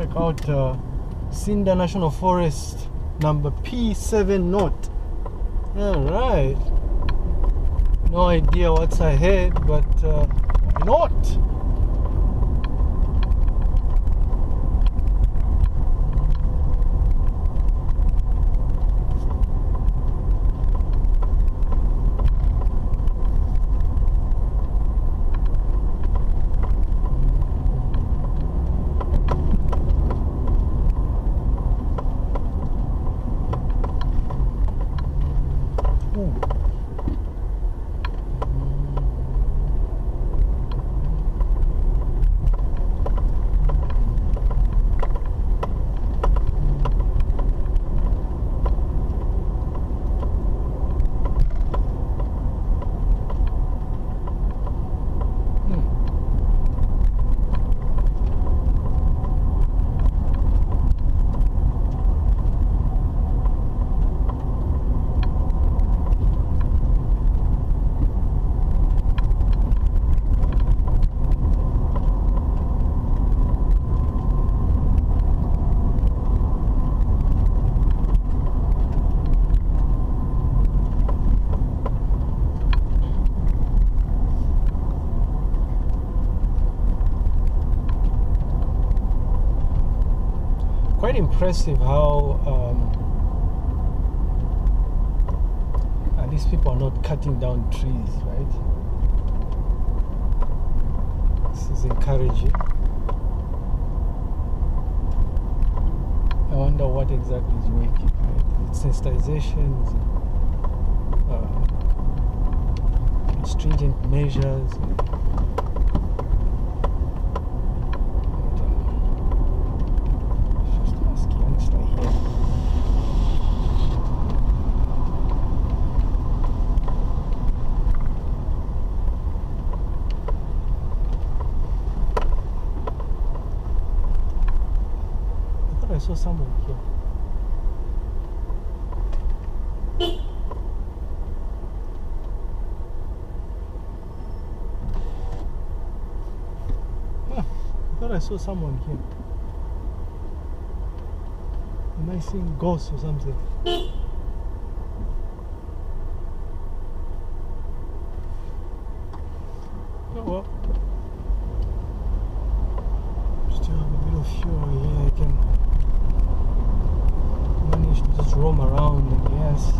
check out Sinda National Forest number P70. Alright. No idea what's ahead, but why not? Quite impressive how these people are not cutting down trees, right? This is encouraging. I wonder what exactly is working, right? It's sensitizations, stringent measures. I saw someone here. I thought I saw someone here. Am I seeing ghosts or something? Oh well. Still have a bit of fuel here. I can manage to just roam around, and yes.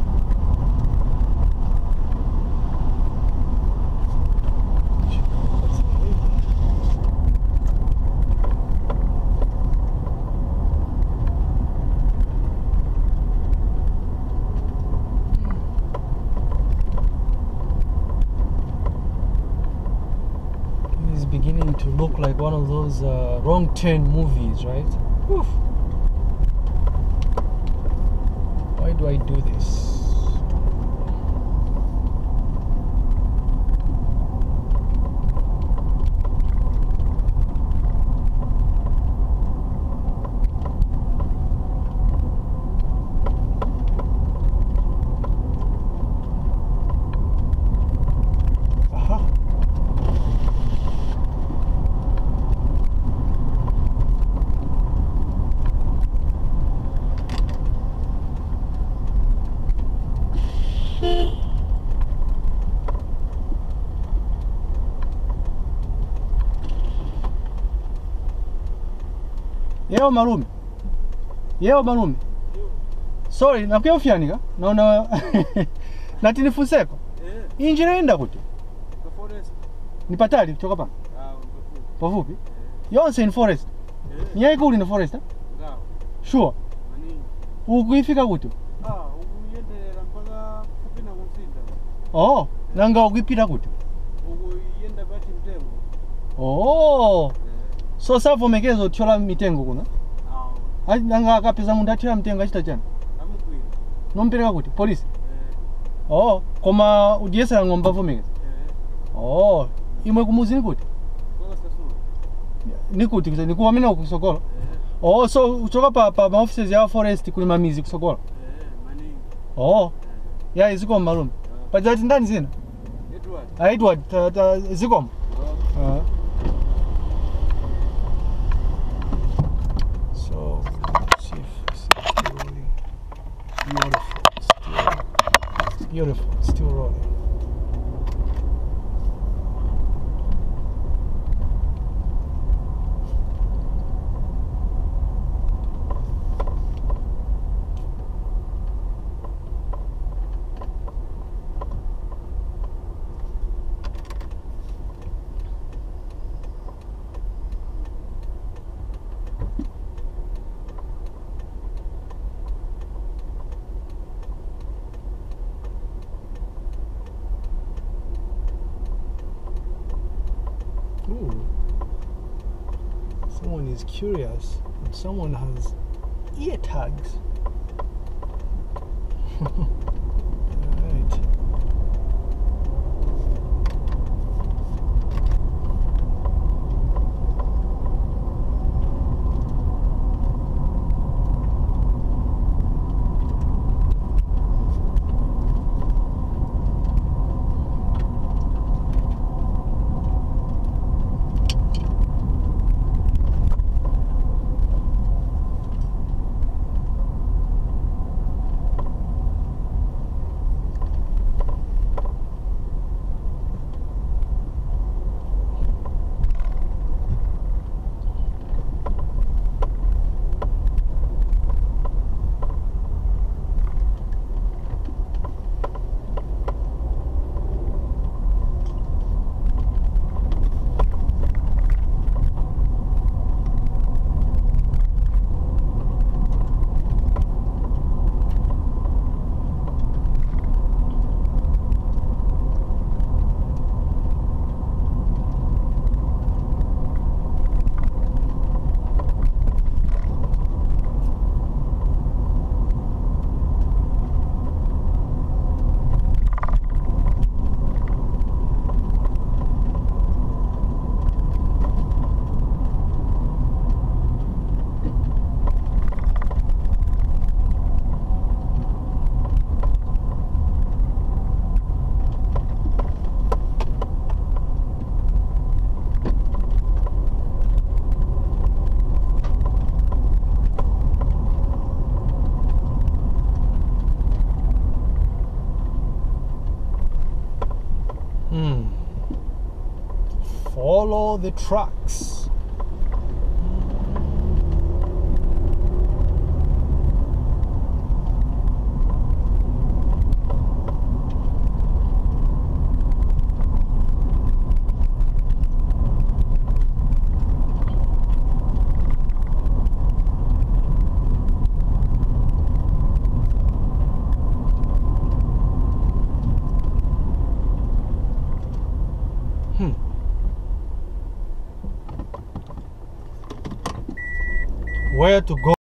It's beginning to look like one of those wrong turn movies, right? Oof. Why do I do this? Yeo malume. Yeo malume. Sorry, nakuya ufyanika? Naona nati nifuseko. Injira enda kuti. Forest. Ni patali kutoka pa? Pafupi. Yonse in forest. Nyai kuli na forest? Ngao. Sure. Manini. Ukuifika kuti? Ukuyendera mpaka kupina kusinda. Oh, nanga ukipita kuti? Ukuyenda pa Chimutengo. Oh. So savomekezo otyola mitengo kuna? Nanga akapeza mundu athira mitengo achita chani? Amukwira. Nompereka kuti? Police? Oh, koma udiyesera ng'ombe avomekeza? Oh, imwe kumuzi ni kuti? Ni kuti kusa, ni kuwamena kusokolo? Oh, so uchoka pa maoffices ya forest kuli mamizi kusokolo? Maningi. Oh, ya iziko malume. Pajati ndani zina? Edward. Edward, ziko? Beautiful, still rolling. Ooh. Someone is curious. Someone has ear tags. Alright. Follow the tracks. Where to go?